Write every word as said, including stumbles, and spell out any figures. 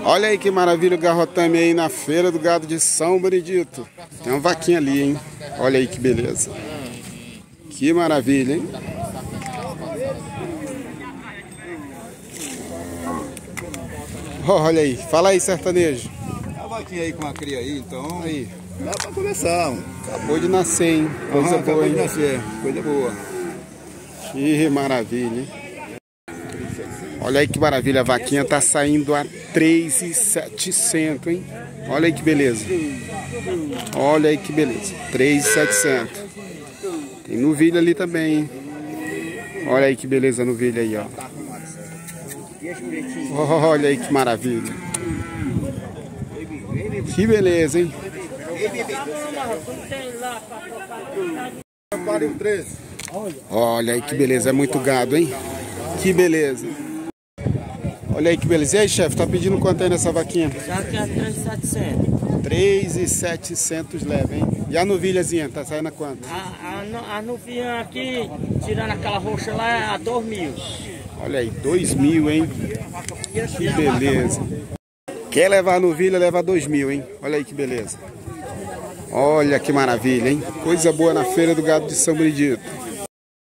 Olha aí que maravilha o garrotame aí na feira do gado de São Benedito. Tem uma vaquinha ali, hein? Olha aí que beleza. Que maravilha, hein? Oh, olha aí, fala aí, sertanejo. A vaquinha aí com a cria aí, então. Aí. Dá pra começar. Acabou de nascer, hein? Coisa Aham, boa, acabou hein? de nascer, coisa boa. Que maravilha, hein? Olha aí que maravilha, a vaquinha tá saindo a três mil e setecentos, hein? Olha aí que beleza. Olha aí que beleza. três mil e setecentos. Tem novilha ali também, hein? Olha aí que beleza a novilha aí, ó. Olha aí que maravilha. Que beleza, hein? Olha aí que beleza, é muito gado, hein? Que beleza. Olha aí que beleza. E aí, chefe, tá pedindo quanto aí nessa vaquinha? Já que é três mil e setecentos. três mil e setecentos leva, hein? E a novilhazinha, tá saindo a quanto? A, a, no- a novinha aqui, tirando aquela roxa lá, é a dois mil. Olha aí, dois mil, hein? Que beleza. Quer levar a novilha, leva dois mil, hein? Olha aí que beleza. Olha que maravilha, hein? Coisa boa na feira do gado de São Benedito.